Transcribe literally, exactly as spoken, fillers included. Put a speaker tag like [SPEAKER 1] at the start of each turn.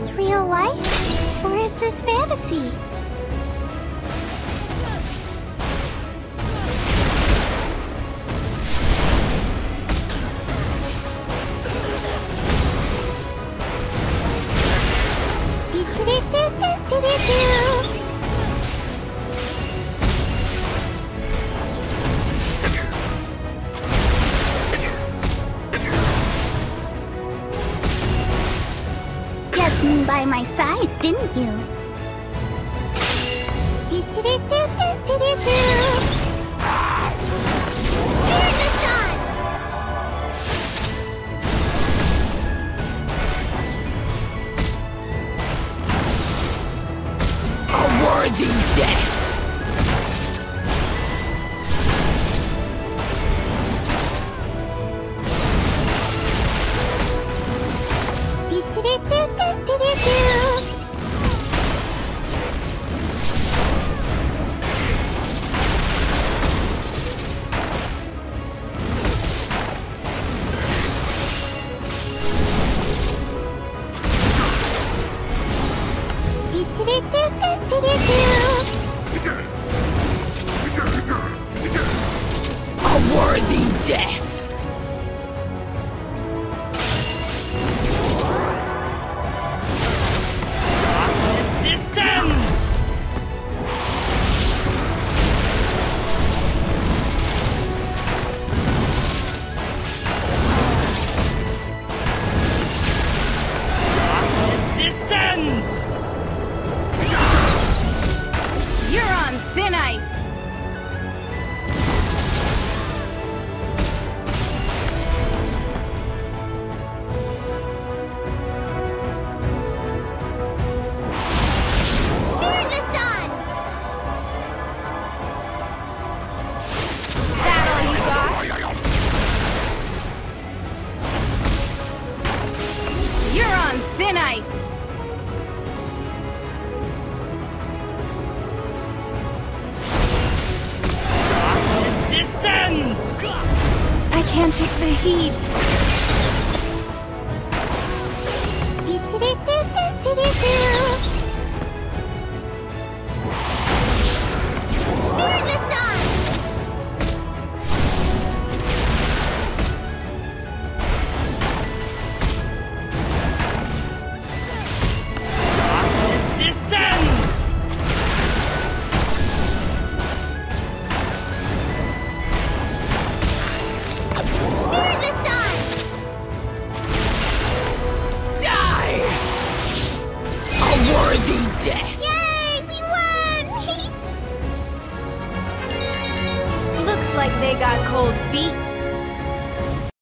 [SPEAKER 1] this real life? Or is this fantasy? Judged me by my size, didn't you? Fear the sun!
[SPEAKER 2] A worthy death! A worthy death! Darkness descends! Darkness descends! You're on thin ice!
[SPEAKER 1] Fear the sun!
[SPEAKER 2] That all you got? You're on thin ice! Descends! I can't take the heat.
[SPEAKER 1] Fear the sun!
[SPEAKER 2] Darkness descends!
[SPEAKER 1] Fear the sun!
[SPEAKER 2] Die! A worthy death!
[SPEAKER 1] Yay! We won!
[SPEAKER 2] Looks like they got cold feet.